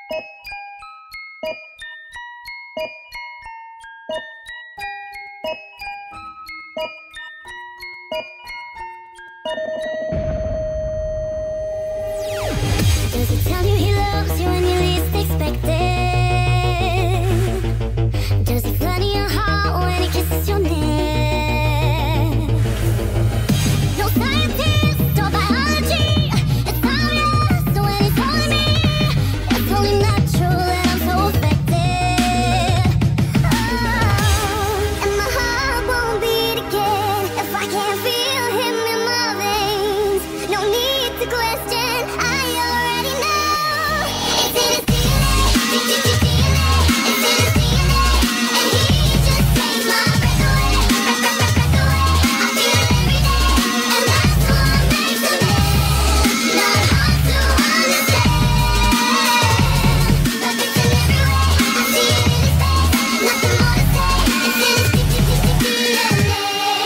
Does he tell you he loves you when you least expect it? Does he flatter your heart when he kisses your neck? No scientist or biology, it's obvious when he's holding me. It's only natural that I'm so affected. Oh, and my heart won't beat again if I can't feel him in my veins. No need to question, I already know. It's in his DNA, it's in his DNA, and he just takes my breath away, breath away. I feel it every day, and that's what makes him not hard to understand. But it's in every way, I see it in his face, nothing more to say. It's in his DNA.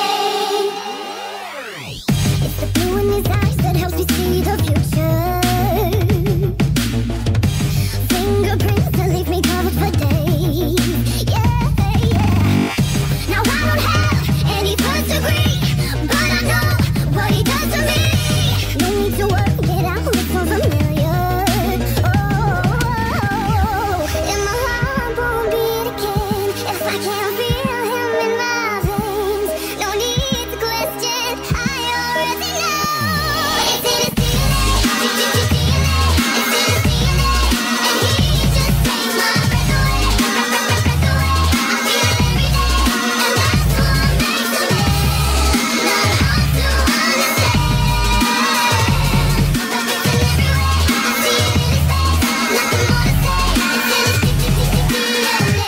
It's the blue in his eyes that helps me see the future. Fingerprints that leave me covered for days. Yeah, yeah. Now I don't have any first degree, but I know what he does to me. No need to work it out, look so familiar. Oh, and my heart won't beat again if I can't feel him in my veins. No need to question, I already know. It's in his DNA, it's in his DNA, it's in his DNA, and he just takes my breath away, breath away. I feel it every day, and that's what makes him not hard to understand. But it's in every way, I see it in his face, nothing more to say. It's in his DNA.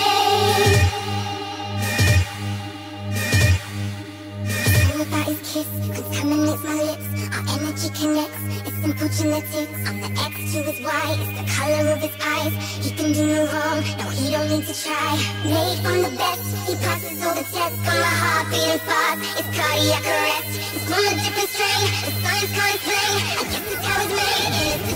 All about his kiss contaminates my lips. Our energy connects. It's simple genetics. I'm the X to his Y. It's the color of his eyes. He can do no wrong. No, he don't need to try. Made from the best. He passes all the tests. Got my heart beating fast. It's cardiac arrest. It's from a different strain. The science can't explain. I guess it's how it's made.